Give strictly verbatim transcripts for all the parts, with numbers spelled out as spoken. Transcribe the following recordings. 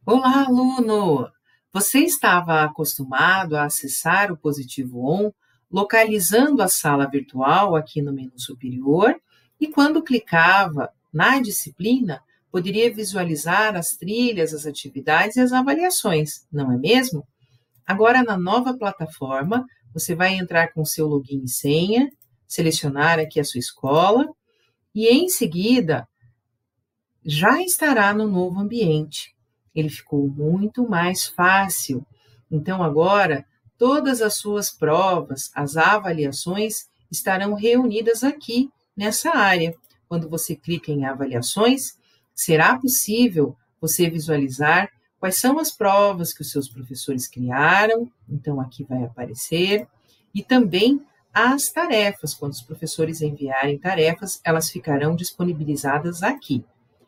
Olá, aluno! Você estava acostumado a acessar o Positivo On, localizando a sala virtual aqui no menu superior, e quando clicava na disciplina, poderia visualizar as trilhas, as atividades e as avaliações, não é mesmo? Agora, na nova plataforma, você vai entrar com seu login e senha, selecionar aqui a sua escola, e em seguida já estará no novo ambiente. Ele ficou muito mais fácil. Então, agora, todas as suas provas, as avaliações, estarão reunidas aqui nessa área. Quando você clica em avaliações, será possível você visualizar quais são as provas que os seus professores criaram. Então, aqui vai aparecer. E também as tarefas. Quando os professores enviarem tarefas, elas ficarão disponibilizadas aqui.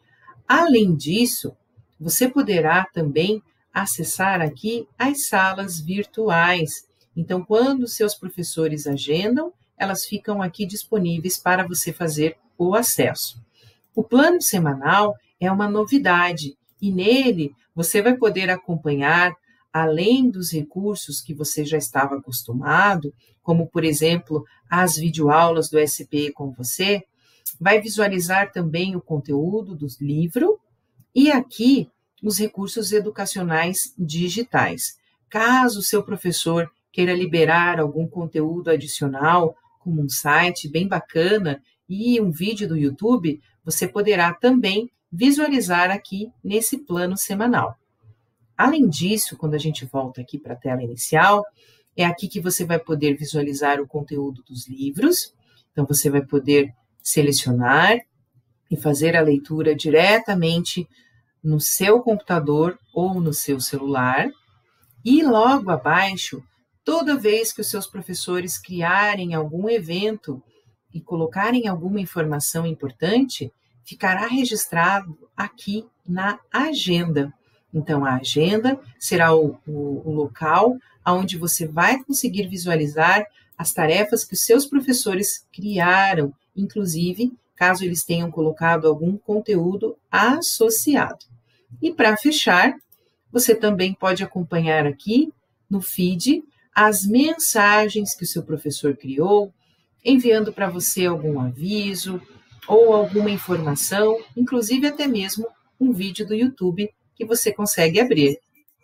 Além disso, você poderá também acessar aqui as salas virtuais. Então, quando seus professores agendam, elas ficam aqui disponíveis para você fazer o acesso. O plano semanal é uma novidade e nele você vai poder acompanhar, além dos recursos que você já estava acostumado, como, por exemplo, as videoaulas do S P E com você, vai visualizar também o conteúdo do livro e aqui os recursos educacionais digitais. Caso o seu professor queira liberar algum conteúdo adicional, como um site bem bacana e um vídeo do YouTube, você poderá também visualizar aqui nesse plano semanal. Além disso, quando a gente volta aqui para a tela inicial, é aqui que você vai poder visualizar o conteúdo dos livros. Então, você vai poder selecionar e fazer a leitura diretamente no seu computador ou no seu celular. E logo abaixo, toda vez que os seus professores criarem algum evento e colocarem alguma informação importante, ficará registrado aqui na agenda. Então, a agenda será o, o, o local onde você vai conseguir visualizar as tarefas que os seus professores criaram, inclusive caso eles tenham colocado algum conteúdo associado. E para fechar, você também pode acompanhar aqui no feed as mensagens que o seu professor criou, enviando para você algum aviso ou alguma informação, inclusive até mesmo um vídeo do YouTube que você consegue abrir.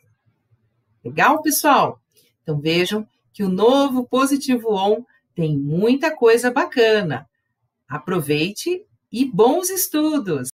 Legal, pessoal? Então vejam que o novo Positivo On tem muita coisa bacana. Aproveite e bons estudos!